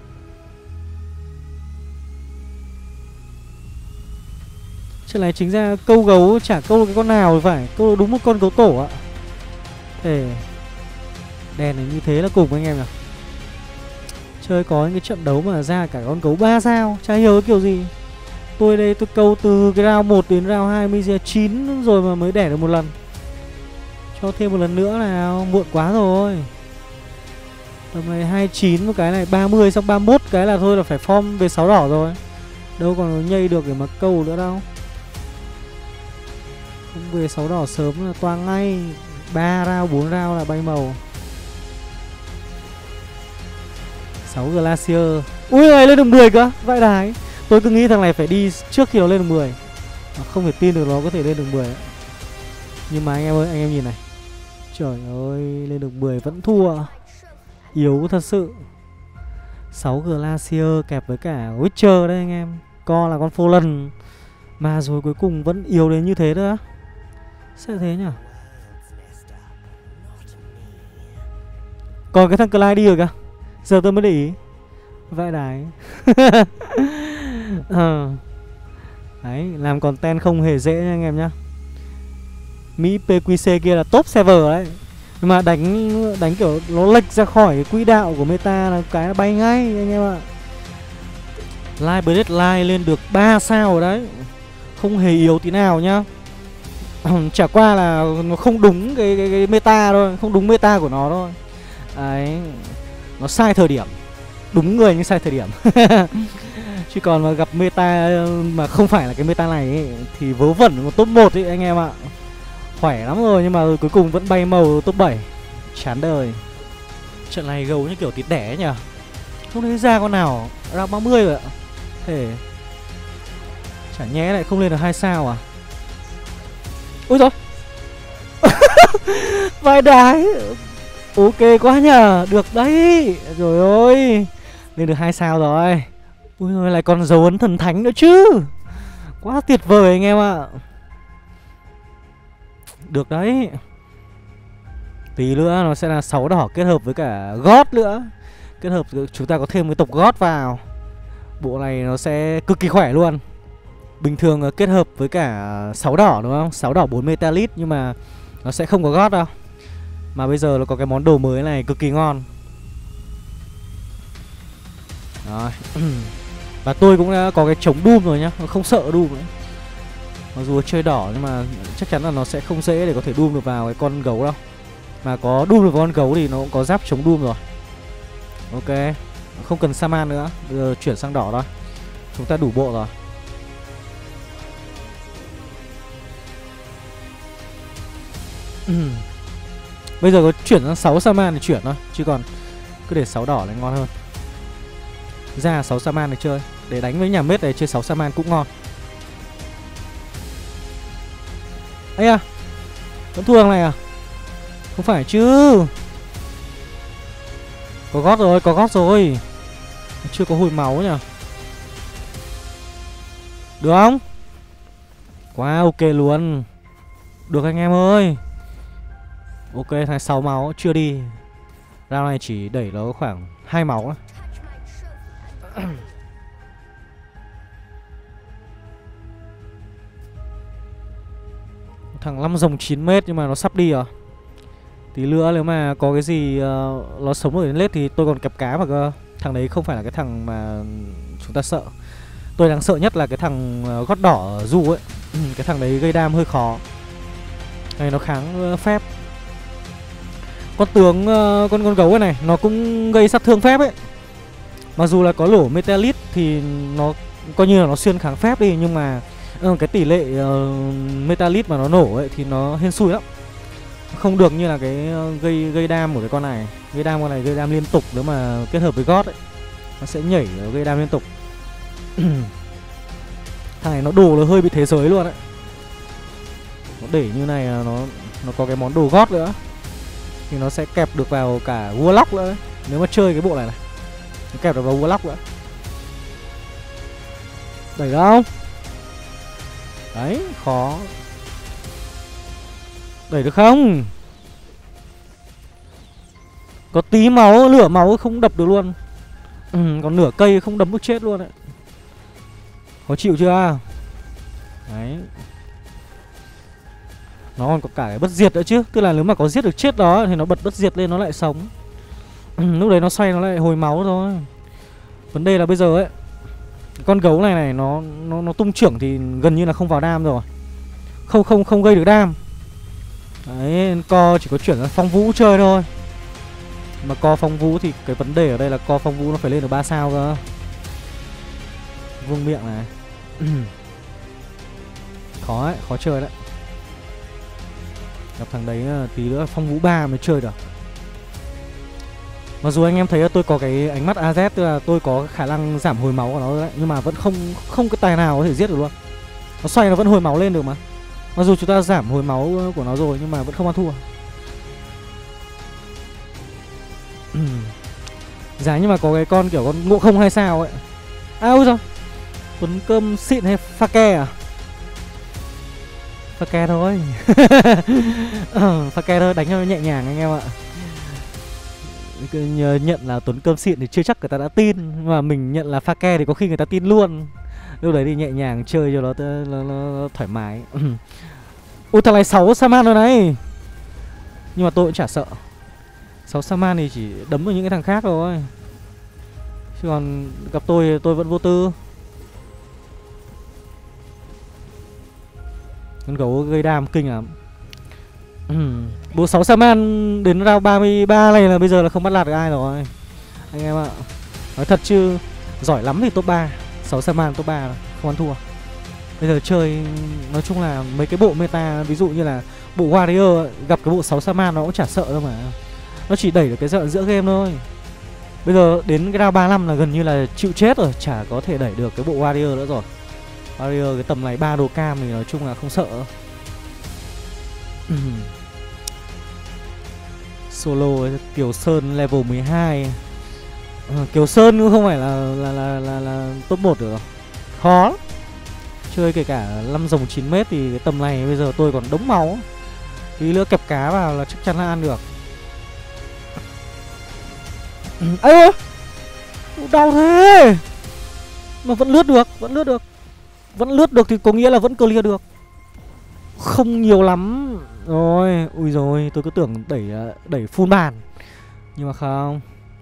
Chuyện này chính ra câu gấu chả câu được cái con nào phải. Câu đúng một con gấu tổ ạ. Thế đèn này như thế là cùng anh em nào. Chơi có những cái trận đấu mà ra cả con gấu 3 sao. Chả hiểu cái kiểu gì. Tôi đây tôi câu từ cái round 1 đến round 29 rồi mà mới đẻ được một lần. Cho thêm một lần nữa nào. Muộn quá rồi. Tầm này 29 một cái này, 30 xong 31 cái là thôi là phải form về 6 đỏ rồi. Đâu còn nhây được để mà câu nữa đâu. Không về 6 đỏ sớm là toang ngay. 3 round 4 round là bay màu. 6 Glacier. Ui này lên được 10 cơ. Vãi đái. Tôi cứ nghĩ thằng này phải đi trước khi nó lên được 10. Không thể tin được nó có thể lên được 10. Nhưng mà anh em ơi, anh em nhìn này. Trời ơi, lên được 10 vẫn thua. Yếu thật sự. 6 Glacier kẹp với cả Witcher đấy anh em. Co là con Fallen. Mà rồi cuối cùng vẫn yếu đến như thế nữa. Sao thế nhỉ? Còn cái thằng Clyde đi rồi kìa. Giờ tôi mới để ý. Vãi đái. Đấy, làm content không hề dễ nha anh em nhá. Mỹ PQC kia là top server đấy. Nhưng mà đánh kiểu nó lệch ra khỏi cái quỹ đạo của meta là cái nó bay ngay anh em ạ. Live Bloodline lên được 3 sao rồi đấy. Không hề yếu tí nào nhá. Chả qua là nó không đúng cái meta thôi, không đúng meta của nó thôi. Đấy, nó sai thời điểm. Đúng người nhưng sai thời điểm. Chứ còn mà gặp meta mà không phải là cái meta này ấy, thì vớ vẩn của top 1 ấy anh em ạ. Khỏe lắm rồi nhưng mà cuối cùng vẫn bay màu top 7. Chán đời. Trận này gấu như kiểu thịt đẻ nhỉ. Không thấy ra con nào ra 30 rồi ạ. Thế chả nhẽ lại không lên được 2 sao à? Ôi rồi. Vai đái. Ok quá nhờ. Được đấy. Rồi ôi. Lên được 2 sao rồi. Ui ơi, lại còn dấu ấn thần thánh nữa chứ. Quá tuyệt vời anh em ạ. Được đấy. Tí nữa nó sẽ là 6 đỏ kết hợp với cả God nữa. Kết hợp chúng ta có thêm cái tộc God vào. Bộ này nó sẽ cực kỳ khỏe luôn. Bình thường kết hợp với cả 6 đỏ đúng không? 6 đỏ 4 Metalit nhưng mà nó sẽ không có God đâu. Mà bây giờ nó có cái món đồ mới này cực kỳ ngon. Rồi. Và tôi cũng đã có cái chống Doom rồi nhá. Không sợ Doom nữa. Mặc dù chơi đỏ nhưng mà chắc chắn là nó sẽ không dễ để có thể Doom được vào cái con gấu đâu. Mà có Doom được vào con gấu thì nó cũng có giáp chống Doom rồi. Ok. Không cần Saman nữa. Bây giờ chuyển sang đỏ thôi. Chúng ta đủ bộ rồi. Bây giờ có chuyển sang 6 Saman thì chuyển thôi. Chứ còn cứ để 6 đỏ là ngon hơn. Ra 6 Saman để chơi. Để đánh với nhà mết này chơi 6 Saman cũng ngon. Ây à, vẫn thua thằng này à? Không phải chứ. Có gót rồi, có gót rồi. Chưa có hồi máu nhỉ. Được không? Quá ok luôn. Được anh em ơi. Ok, thằng 6 máu chưa đi. Round này chỉ đẩy nó khoảng 2 máu thôi. Thằng 5 rồng 9m nhưng mà nó sắp đi rồi. Tí nữa nếu mà có cái gì nó sống ở đến lết thì tôi còn kẹp cá mà cơ. Thằng đấy không phải là cái thằng mà chúng ta sợ. Tôi đang sợ nhất là cái thằng gót đỏ du ấy. Cái thằng đấy gây đam hơi khó. Này nó kháng phép. Con tướng con gấu này nó cũng gây sát thương phép ấy. Mặc dù là có lỗ Metalit thì nó coi như là nó xuyên kháng phép đi. Nhưng mà cái tỷ lệ Metalit mà nó nổ ấy thì nó hên xui lắm. Không được như là cái gây đam của cái con này. Gây đam con này gây đam liên tục nếu mà kết hợp với God ấy. Nó sẽ nhảy gây đam liên tục. Thằng này nó đồ nó hơi bị thế giới luôn ấy. Nó để như này là nó có cái món đồ God nữa. Thì nó sẽ kẹp được vào cả Warlock nữa ấy. Nếu mà chơi cái bộ này này nó kẹp được vào Warlock nữa. Đẩy được không? Đấy, khó. Đẩy được không? Có tí máu, lửa máu không đập được luôn. Còn nửa cây không đấm được chết luôn đấy. Khó chịu chưa? Đấy. Nó còn có cả cái bất diệt nữa chứ. Tức là nếu mà có giết được chết đó thì nó bật bất diệt lên nó lại sống. Lúc đấy nó xoay nó lại hồi máu thôi. Vấn đề là bây giờ ấy, con gấu này nó tung trưởng thì gần như là không vào đam rồi. Không gây được đam. Đấy, co chỉ có chuyển sang phong vũ chơi thôi. Mà co phong vũ thì cái vấn đề ở đây là co phong vũ nó phải lên được 3 sao cơ. Vương miệng này. Khó ấy, khó chơi đấy. Gặp thằng đấy tí nữa phong vũ 3 mới chơi được. Mặc dù anh em thấy là tôi có cái ánh mắt AZ, tức là tôi có khả năng giảm hồi máu của nó đấy, nhưng mà vẫn không cái tài nào có thể giết được luôn. Nó xoay nó vẫn hồi máu lên được mà. Mặc dù chúng ta giảm hồi máu của nó rồi nhưng mà vẫn không ăn thua. Giá nhưng mà có cái con kiểu con ngộ không 2 sao ấy. À ôi sao Tuấn cơm xịn hay pha ke à? Pha ke thôi. Pha ke thôi, đánh cho nó nhẹ nhàng anh em ạ. Nhận là Tuấn cơm xịn thì chưa chắc người ta đã tin, mà mình nhận là pha ke thì có khi người ta tin luôn. Lúc đấy thì nhẹ nhàng chơi cho nó thoải mái. Ui thằng này 6 Saman rồi này. Nhưng mà tôi cũng chả sợ. 6 Saman thì chỉ đấm vào những cái thằng khác thôi. Chứ còn gặp tôi vẫn vô tư. Con gấu gây đam kinh lắm. Bộ 6 Saman đến round 33 này là bây giờ là không bắt lạt được ai rồi anh em ạ. Nói thật chứ giỏi lắm thì top 3. 6 Saman top 3 là không ăn thua. Bây giờ chơi nói chung là mấy cái bộ meta, ví dụ như là bộ Warrior gặp cái bộ 6 Saman nó cũng chả sợ đâu mà. Nó chỉ đẩy được cái giận giữa game thôi. Bây giờ đến cái round 35 là gần như là chịu chết rồi, chả có thể đẩy được cái bộ Warrior nữa rồi. Warrior cái tầm này 3 đồ cam thì nói chung là không sợ. Solo Kiều Sơn level 12. Kiều Sơn cũng không phải là top 1 được. Khó lắm. Chơi kể cả 5 rồng 9m thì cái tầm này bây giờ tôi còn đống máu. Tí nữa kẹp cá vào là chắc chắn là ăn được. Ây ơi, đau thế. Mà vẫn lướt được, vẫn lướt được. Vẫn lướt được thì có nghĩa là vẫn clear được. Không nhiều lắm. Rồi, ui rồi, tôi cứ tưởng đẩy full bàn. Nhưng mà không.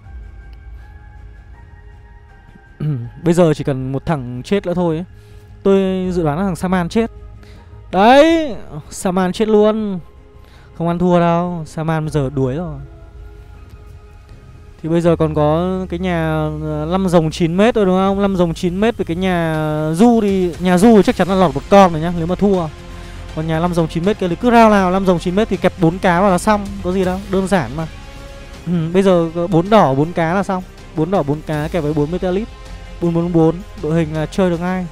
Bây giờ chỉ cần một thằng chết nữa thôi ấy. Tôi dự đoán là thằng Saman chết. Đấy, Saman chết luôn. Không ăn thua đâu, Saman bây giờ đuối rồi. Thì bây giờ còn có cái nhà 5 rồng 9m rồi đúng không? 5 rồng 9m với cái nhà Du thì nhà Du thì chắc chắn là lọt một con rồi nhá, nếu mà thua. Còn nhà 5 rồng 9m kia thì cứ rao nào 5 rồng 9m thì kẹp 4 cá vào là xong, có gì đâu, đơn giản mà. Bây giờ 4 đỏ 4 cá là xong. 4 đỏ 4 cá kẹp với 4 Metalit 444, đội hình là chơi được ngay.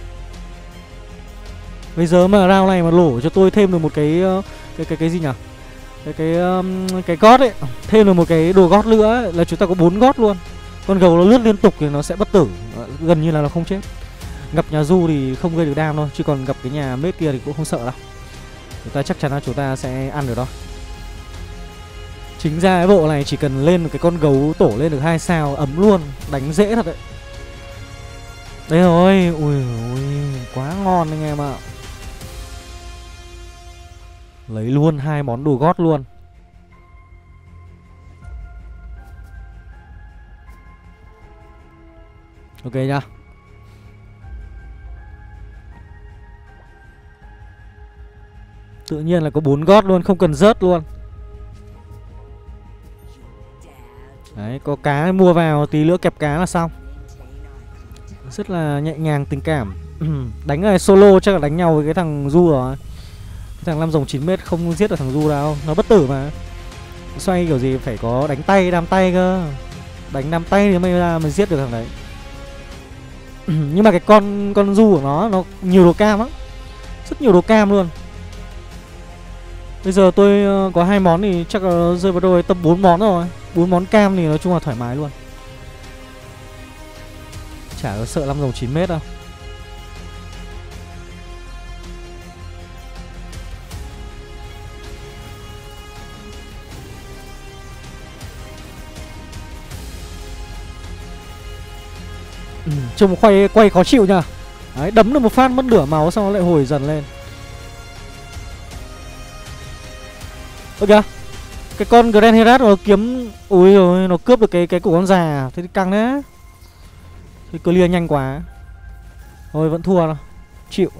Bây giờ mà round này mà lổ cho tôi thêm được một cái gì nhỉ? Cái gót ấy, thêm được một cái đồ gót nữa ấy, là chúng ta có 4 gót luôn. Con gấu nó lướt liên tục thì nó sẽ bất tử, gần như là nó không chết. Gặp nhà Du thì không gây được đam thôi, chứ còn gặp cái nhà mết kia thì cũng không sợ đâu. Chúng ta chắc chắn là chúng ta sẽ ăn được đó. Chính ra cái bộ này chỉ cần lên một cái con gấu tổ lên được 2 sao ấm luôn, đánh dễ thật đấy. Đấy rồi, ui quá ngon anh em ạ. Lấy luôn 2 món đồ gót luôn. Ok nhá. Tự nhiên là có 4 gót luôn, không cần rớt luôn. Đấy, có cá mua vào tí nữa kẹp cá là xong. Rất là nhẹ nhàng tình cảm. Đánh này solo chắc là đánh nhau với cái thằng Du rồi. Cái thằng 5 rồng 9m không giết được thằng Du đâu, nó bất tử mà. Xoay kiểu gì phải có đánh tay, đam tay cơ. Đánh đam tay thì mới giết được thằng đấy. Nhưng mà cái con Du của nó nhiều đồ cam lắm. Rất nhiều đồ cam luôn. Bây giờ tôi có 2 món thì chắc là rơi vào đôi tầm 4 món rồi. 4 món cam thì nói chung là thoải mái luôn. Chả có sợ 5 rồng 9m đâu. Trông quay khó chịu nhờ. Đấy, đấm được một phát mất nửa máu xong nó lại hồi dần lên. Ơ kìa, cái con Grand Herat nó kiếm. Ui rồi, nó cướp được cái của con già. Thế thì căng đấy. Thì clear nhanh quá. Thôi vẫn thua đâu. Chịu.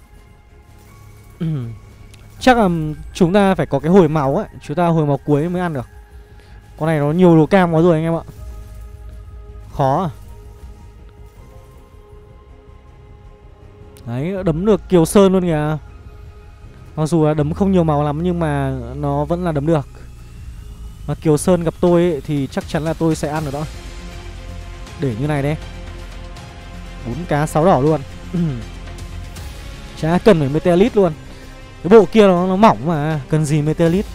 Chắc là chúng ta phải có cái hồi máu ấy. Chúng ta hồi máu cuối mới ăn được. Con này nó nhiều đồ cam quá rồi anh em ạ. Khó à. Đấy, đấm được Kiều Sơn luôn kìa. Mặc dù là đấm không nhiều máu lắm nhưng mà nó vẫn là đấm được. Mà Kiều Sơn gặp tôi ấy, thì chắc chắn là tôi sẽ ăn được đó. Để như này đấy. 4 cá 6 đỏ luôn. Chả cần phải Metalit luôn. Cái bộ kia nó mỏng mà, cần gì Metalit.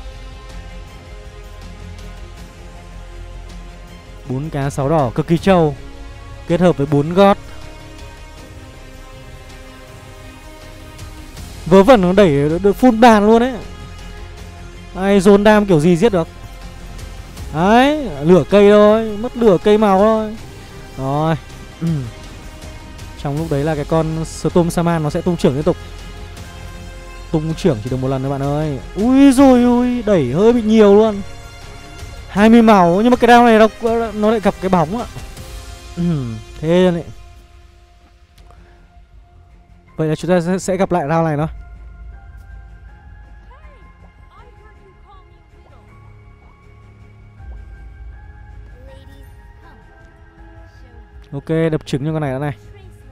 4 cá 6 đỏ cực kỳ trâu. Kết hợp với 4 gót. Vớ vẩn nó đẩy được full bàn luôn đấy. Ai dồn đam kiểu gì giết được. Đấy, lửa cây thôi, mất lửa cây màu thôi. Rồi. Trong lúc đấy là cái con Storm Shaman nó sẽ tung trưởng liên tục. Tung trưởng chỉ được một lần thôi bạn ơi. Ui rồi ui, đẩy hơi bị nhiều luôn. 20 màu, nhưng mà cái round này nó lại gặp cái bóng ạ. Thế này. Vậy là chúng ta sẽ gặp lại round này đó. Ok, đập trứng cho con này nữa này.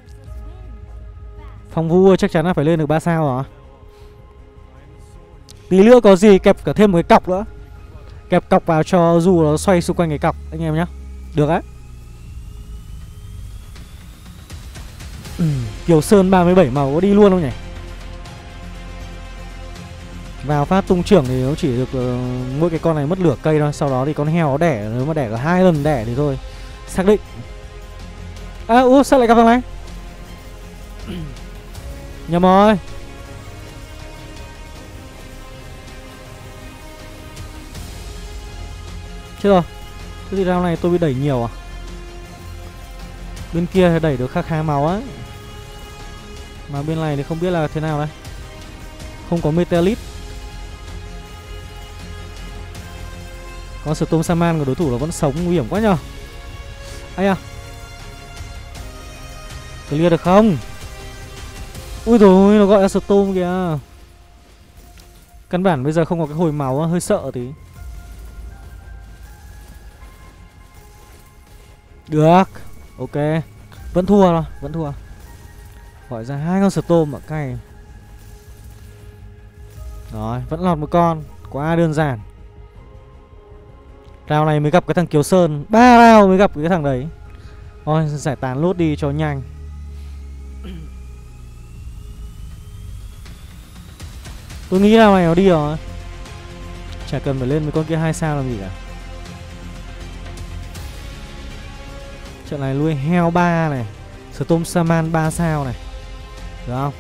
Phong Vu chắc chắn là phải lên được 3 sao rồi. Tí nữa có gì kẹp cả thêm một cái cọc nữa. Kẹp cọc vào cho dù nó xoay xung quanh cái cọc anh em nhá. Được á. Kiều Sơn 37 màu có đi luôn không nhỉ? Vào phát tung trưởng thì nó chỉ được mỗi cái con này mất lửa cây thôi. Sau đó thì con heo nó đẻ, nếu mà đẻ có 2 lần đẻ thì thôi xác định. Sao lại gặp thằng này? Nhầm rồi. Chết rồi. Thế thì round này tôi bị đẩy nhiều à? Bên kia thì đẩy được khá máu á. Mà bên này thì không biết là thế nào đây. Không có Meteorite. Con Storm Shaman của đối thủ nó vẫn sống, nguy hiểm quá nhờ. Ây à. Clear được không? Ui rồi, nó gọi là Storm kìa. Căn bản bây giờ không có cái hồi máu, hơi sợ tí. Được. Ok. Vẫn thua rồi, vẫn thua. Gọi ra 2 con Storm ạ, cay. Rồi, vẫn lọt một con. Quá đơn giản. Round này mới gặp cái thằng Kiều Sơn. 3 round mới gặp cái thằng đấy. Thôi, giải tán lốt đi cho nhanh. Tôi nghĩ round này nó đi rồi. Chả cần phải lên với con kia 2 sao làm gì cả. Trận này nuôi heo 3 này, Storm Shaman 3 sao này. Được không?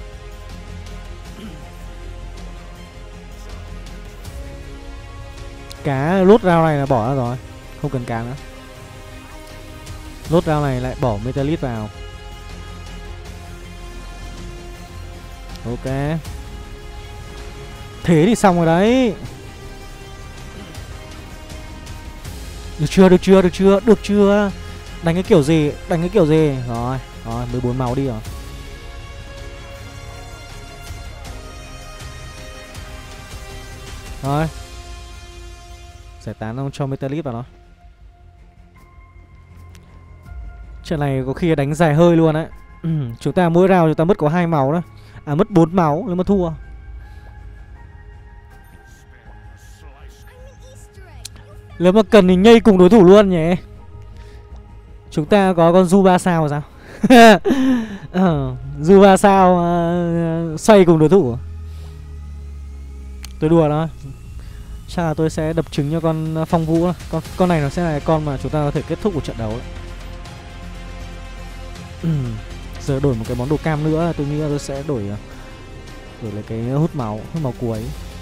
Cá lốt round này là bỏ ra rồi. Không cần cá nữa. Lốt round này lại bỏ Meteorite vào. Ok. Thế thì xong rồi đấy. Được chưa, được chưa, được chưa, được chưa. Đánh cái kiểu gì, đánh cái kiểu gì. Rồi, rồi, 14 máu đi rồi. Rồi. Giải tán ông cho Meteorite vào nó. Trận này có khi đánh dài hơi luôn đấy. Chúng ta mỗi round chúng ta mất có 2 máu đó. À, mất 4 máu nếu mà thua. Nếu mà cần thì nhây cùng đối thủ luôn nhỉ. Chúng ta có con Du 3 sao sao? Du 3 sao xoay cùng đối thủ. Tôi đùa đó. Chắc là tôi sẽ đập trứng cho con Phong Vũ. Con này nó sẽ là con mà chúng ta có thể kết thúc một trận đấu đấy. Giờ đổi một cái món đồ cam nữa. Tôi nghĩ là tôi sẽ đổi lấy cái hút máu cuối.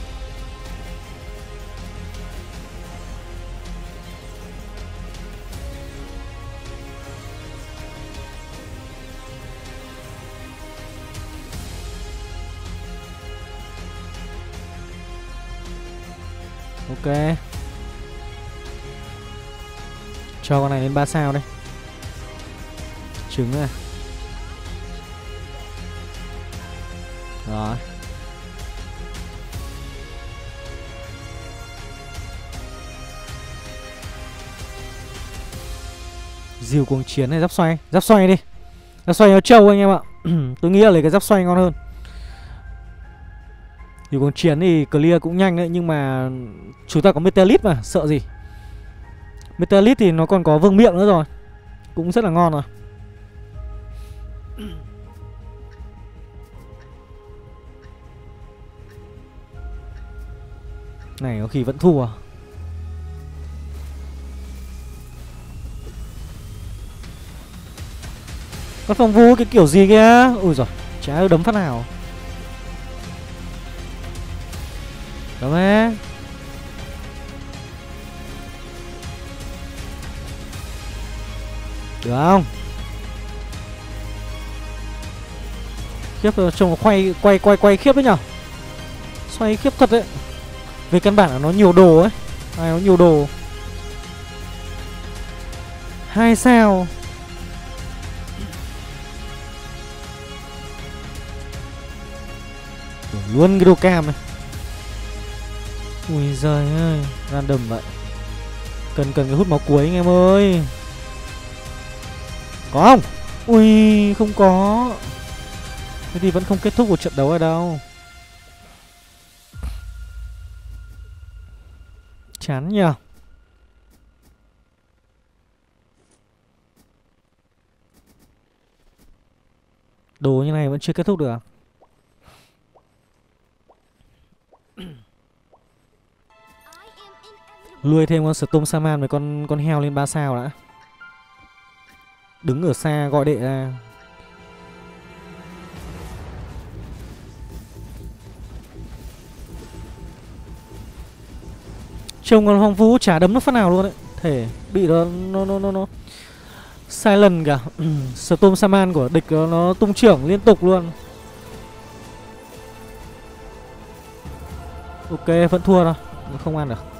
Ok. Cho con này lên 3 sao đây. Trứng này. Rồi. Diều cuồng chiến này, giáp xoay. Giáp xoay đi. Giáp xoay nó trâu anh em ạ. Tôi nghĩ là lấy cái giáp xoay ngon hơn. Diều cuồng chiến thì clear cũng nhanh đấy. Nhưng mà chúng ta có Meteorite mà, sợ gì. Meteorite thì nó còn có vương miệng nữa rồi. Cũng rất là ngon rồi. Này có khi vẫn thua. Con Phong Vu cái kiểu gì kia. Ui giời, chả đấm phát nào. Đúng á. Được không? Khiếp rồi, trông nó quay khiếp đấy nhở. Xoay khiếp thật đấy. Về căn bản là nó nhiều đồ ấy. Nó nhiều đồ. 2 sao. Luôn cái đồ cam này. Ui giời ơi, random vậy. Cần cái hút máu cuối anh em ơi. Có không? Ui, không có. Thế thì vẫn không kết thúc một trận đấu ở đâu. Chán nhỉ. Đồ như này vẫn chưa kết thúc được. Nuôi thêm con Storm Shaman với con heo lên 3 sao đã. Đứng ở xa gọi đệ ra. Trông con Phong Phú chả đấm nó phát nào luôn đấy. Thể bị nó silent cả. Storm Shaman của địch nó tung trưởng liên tục luôn. Ok, vẫn thua rồi. Không ăn được.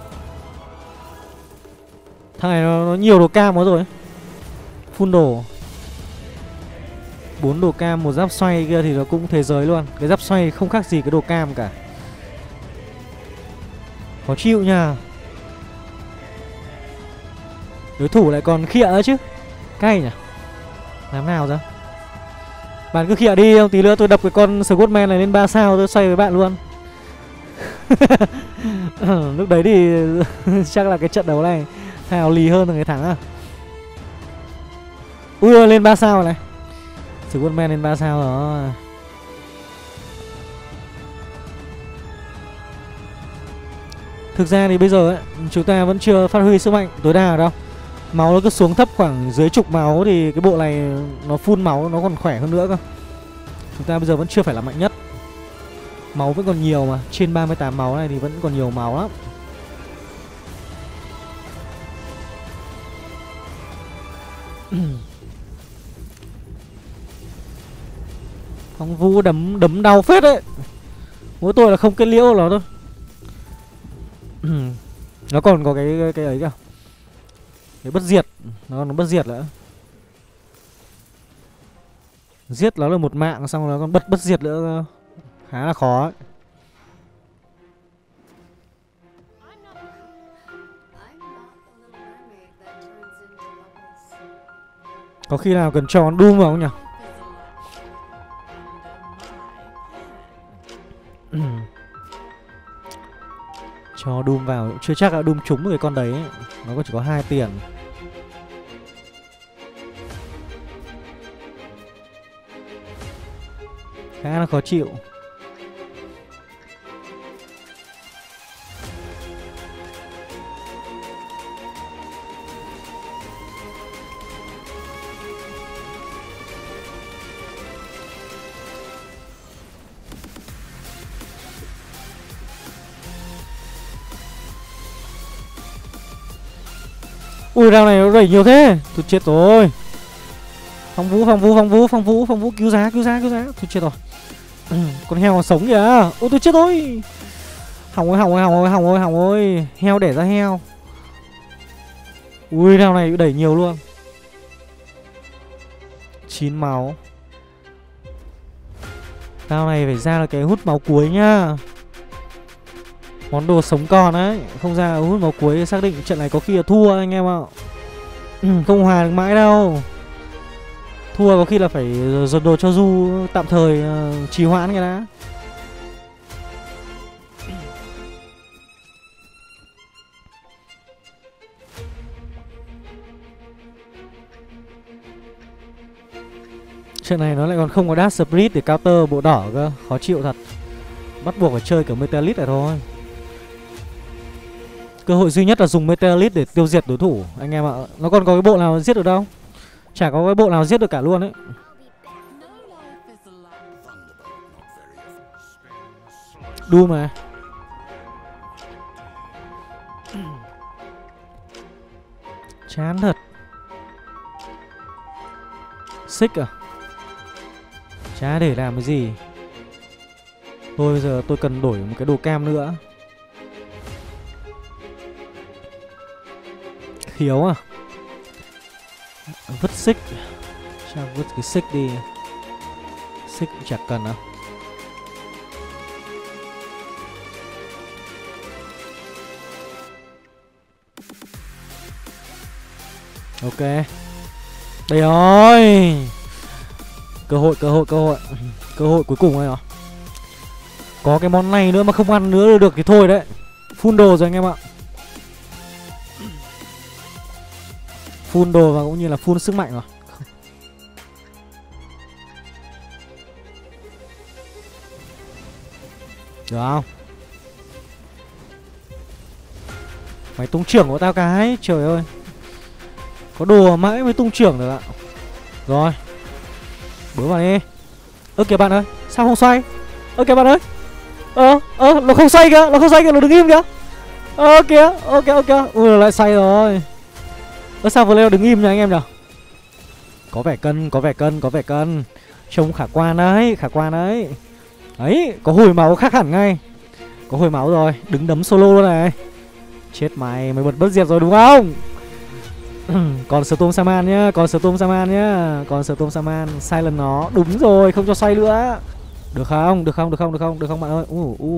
Thằng này nó nhiều đồ cam quá rồi. Full đồ. 4 đồ cam, một giáp xoay kia thì nó cũng thế giới luôn. Cái giáp xoay không khác gì cái đồ cam cả. Khó chịu nha. Đối thủ lại còn khịa nữa chứ. Cay nhỉ. Làm nào ra. Bạn cứ khịa đi, không tí nữa tôi đập cái con Scottman này lên 3 sao tôi xoay với bạn luôn. Lúc đấy thì chắc là cái trận đấu này Hào lì hơn người thắng à. Ui lên 3 sao này. Scottman lên 3 sao rồi. Thực ra thì bây giờ ấy, chúng ta vẫn chưa phát huy sức mạnh tối đa ở đâu. Máu nó cứ xuống thấp khoảng dưới chục máu thì cái bộ này nó full máu nó còn khỏe hơn nữa cơ. Chúng ta bây giờ vẫn chưa phải là mạnh nhất. Máu vẫn còn nhiều mà. Trên 38 máu này thì vẫn còn nhiều máu lắm. Phong Vũ đấm đau phết đấy. Mỗi tôi là không kết liễu nó thôi. Nó còn có cái ấy kìa. Cái bất diệt. Nó bất diệt nữa. Giết nó là một mạng, xong nó còn bất diệt nữa. Khá là khó ấy. Có khi nào cần cho con Doom vào không nhỉ? Cho Doom vào chưa chắc đã Doom trúng cái con đấy ấy. Nó chỉ có 2 tiền. Khá là khó chịu. Ui rau này nó đẩy nhiều thế. Tôi chết rồi. Phong Vũ cứu giá. Tôi chết rồi. Con heo còn sống kìa. Ôi tôi chết rồi. Hỏng ơi. Heo đẻ ra heo. Ui rau này đẩy nhiều luôn. 9 máu. Rau này phải ra là cái hút máu cuối nhá. Món đồ sống còn đấy. Không ra hút máu cuối xác định trận này có khi là thua anh em ạ. Không hòa được mãi đâu. Thua có khi là phải dồn đồ cho Du tạm thời trì hoãn cái đã. Trận này nó lại còn không có Dash Spirit để counter bộ đỏ cơ. Khó chịu thật. Bắt buộc phải chơi kiểu Meteorite này thôi. Cơ hội duy nhất là dùng Meteorite để tiêu diệt đối thủ anh em ạ. Nó còn có cái bộ nào giết được đâu. Chả có cái bộ nào giết được cả luôn ấy. Doom này. Chán thật. Xích à? Chả để làm cái gì. Tôi bây giờ tôi cần đổi một cái đồ cam nữa. Khiếu à? Vứt xích. Sao vứt cái xích đi. Xích cũng chả cần à? Ok. Đây rồi. Cơ hội cuối cùng này à? Có cái món này nữa mà không ăn nữa được thì thôi đấy. Full đồ rồi anh em ạ. Full đồ và cũng như là full sức mạnh rồi. Được không? Mày tung trưởng của tao cái. Trời ơi. Có đồ mãi mới tung trưởng được ạ. Rồi. Bướm vào đi. Ơ kìa bạn ơi. Sao không xoay? Ơ kìa bạn ơi. Nó không xoay kìa. Nó đứng im kìa. Kìa. Ok. Ui lại xoay rồi. Sao vừa leo đứng im nha anh em nhỉ? Có vẻ cân. Trông khả quan đấy. Đấy, có hồi máu khác hẳn ngay. Có hồi máu rồi. Đứng đấm solo luôn này. Chết mày bật bất diệt rồi đúng không? Còn Storm Shaman nhá. Còn Storm Shaman. Silent nó. Đúng rồi, không cho xoay nữa. Được không bạn ơi.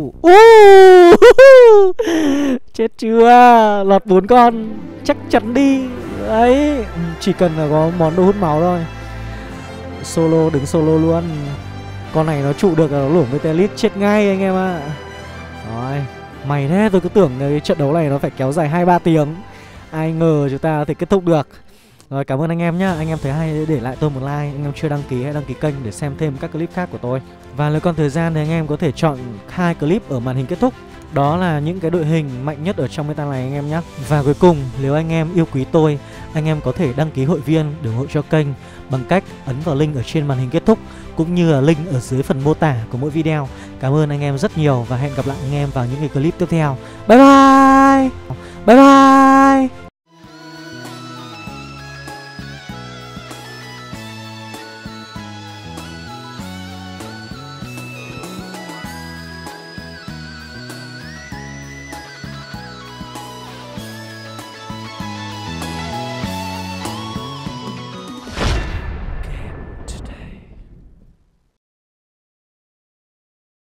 Chết chưa? Lọt 4 con. Chắc chắn đi. Đấy. Chỉ cần là có món đồ hút máu thôi. Solo, đứng solo luôn. Con này nó trụ được là nó lủng với Telit chết ngay anh em ạ. Rồi. Mày thế, tôi cứ tưởng cái trận đấu này nó phải kéo dài 2-3 tiếng. Ai ngờ chúng ta có thể kết thúc được. Rồi cảm ơn anh em nhá. Anh em thấy hay để lại tôi một like. Anh em chưa đăng ký hãy đăng ký kênh để xem thêm các clip khác của tôi. Và nếu còn thời gian thì anh em có thể chọn 2 clip ở màn hình kết thúc. Đó là những cái đội hình mạnh nhất ở trong meta này anh em nhé. Và cuối cùng, nếu anh em yêu quý tôi, anh em có thể đăng ký hội viên để ủng hộ cho kênh bằng cách ấn vào link ở trên màn hình kết thúc cũng như là link ở dưới phần mô tả của mỗi video. Cảm ơn anh em rất nhiều và hẹn gặp lại anh em vào những cái clip tiếp theo. Bye bye.